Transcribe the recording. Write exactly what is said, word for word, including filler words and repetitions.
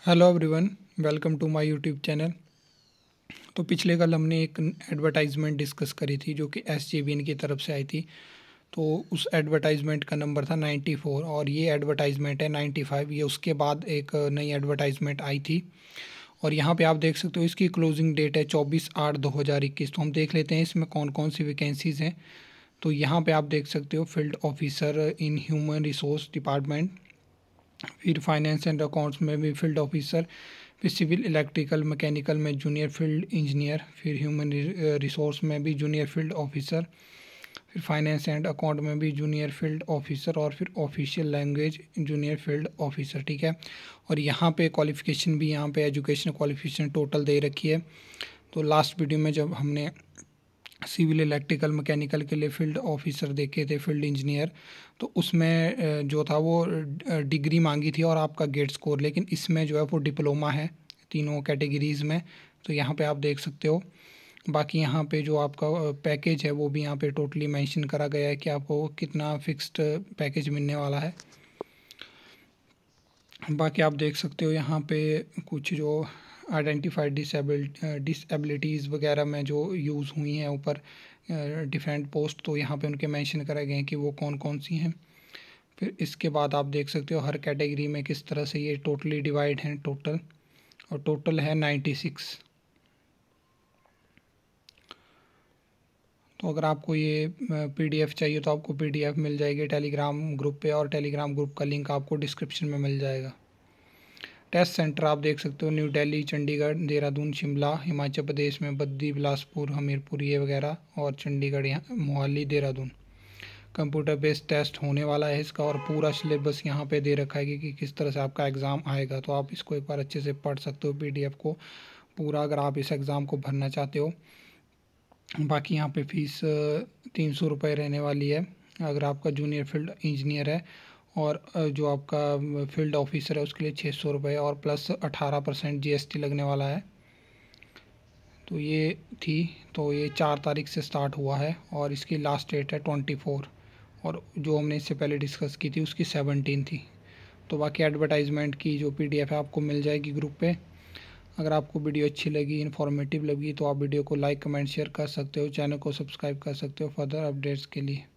Hello everyone, welcome to my YouTube channel. तो पिछले कल हमने एक एडवर्टाइजमेंट डिस्कस करी थी जो कि एस जे वी एन की तरफ से आई थी। तो उस एडवर्टाइजमेंट का नंबर था नाइन्टी फोर और ये एडवर्टाइजमेंट है नाइन्टी फाइव। ये उसके बाद एक नई एडवर्टाइजमेंट आई थी और यहाँ पे आप देख सकते हो इसकी क्लोजिंग डेट है चौबीस आठ दो हज़ार इक्कीस। तो हम देख लेते हैं इसमें कौन कौन सी वैकेंसीज़ हैं। तो यहाँ पे आप देख सकते हो field officer in human resource department, फिर फाइनेंस एंड अकाउंट्स में भी फील्ड ऑफिसर, फिर सिविल इलेक्ट्रिकल मैकेनिकल में जूनियर फील्ड इंजीनियर, फिर ह्यूमन रिसोर्स में भी जूनियर फील्ड ऑफिसर, फिर फाइनेंस एंड अकाउंट में भी जूनियर फील्ड ऑफिसर और फिर official language junior field officer. ठीक है। और यहाँ पे क्वालिफ़िकेशन भी, यहाँ पे एजुकेशन क्वालिफ़िकेशन टोटल दे रखी है। तो लास्ट वीडियो में जब हमने सिविल इलेक्ट्रिकल मैकेनिकल के लिए फील्ड ऑफिसर देखे थे, फील्ड इंजीनियर, तो उसमें जो था वो डिग्री मांगी थी और आपका गेट स्कोर, लेकिन इसमें जो है वो डिप्लोमा है तीनों कैटेगरीज़ में। तो यहाँ पे आप देख सकते हो। बाकी यहाँ पे जो आपका पैकेज है वो भी यहाँ पे टोटली मेंशन करा गया है कि आपको कितना फिक्स्ड पैकेज मिलने वाला है। बाकी आप देख सकते हो यहाँ पे कुछ जो आइडेंटिफाइड डिसेबल डिसेबिलिटीज़ वगैरह में जो यूज़ हुई हैं ऊपर डिफरेंट पोस्ट, तो यहाँ पे उनके मेंशन करे गए हैं कि वो कौन कौन सी हैं। फिर इसके बाद आप देख सकते हो हर कैटेगरी में किस तरह से ये टोटली डिवाइड हैं टोटल, और टोटल है नाइन्टी सिक्स। तो अगर आपको ये पीडीएफ चाहिए तो आपको पीडीएफ मिल जाएगी टेलीग्राम ग्रुप पे, और टेलीग्राम ग्रुप का लिंक आपको डिस्क्रिप्शन में मिल जाएगा। टेस्ट सेंटर आप देख सकते हो न्यू दिल्ली, चंडीगढ़, देहरादून, शिमला हिमाचल प्रदेश में, बद्दी, बिलासपुर, हमीरपुर ये वगैरह, और चंडीगढ़ यहाँ Mohali, Dehradun. Computer based test होने वाला है इसका, और पूरा सिलेबस यहाँ पे दे रखा है कि, कि किस तरह से आपका एग्ज़ाम आएगा। तो आप इसको एक बार अच्छे से पढ़ सकते हो पीडीएफ को पूरा, अगर आप इस एग्ज़ाम को भरना चाहते हो। बाकी यहाँ पे फ़ीस तीन सौ रुपये रहने वाली है अगर आपका जूनियर फील्ड इंजीनियर है, और जो आपका फील्ड ऑफिसर है उसके लिए छः सौ रुपये और प्लस अठारह परसेंट जीएसटी लगने वाला है। तो ये थी, तो ये चार तारीख से स्टार्ट हुआ है और इसकी लास्ट डेट है ट्वेंटी फोर, और जो हमने इससे पहले डिस्कस की थी उसकी सेवनटीन थी। तो बाकी एडवर्टाइजमेंट की जो पीडीएफ है आपको मिल जाएगी ग्रुप पे। अगर आपको वीडियो अच्छी लगी, इन्फॉर्मेटिव लगी, तो आप वीडियो को लाइक कमेंट शेयर कर सकते हो, चैनल को सब्सक्राइब कर सकते हो फर्दर अपडेट्स के लिए।